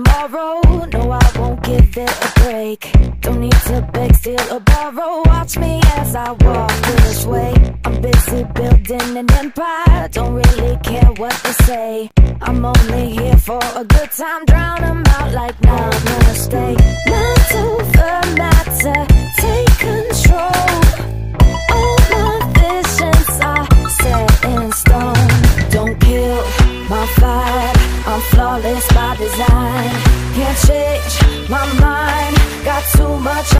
tomorrow. No, I won't give it a break. Don't need to beg, steal or borrow. Watch me as I walk this way. I'm busy building an empire. Don't really care what they say. I'm only here for a good time. Drown 'em out like none, gonna stay. None to the matter. Take control.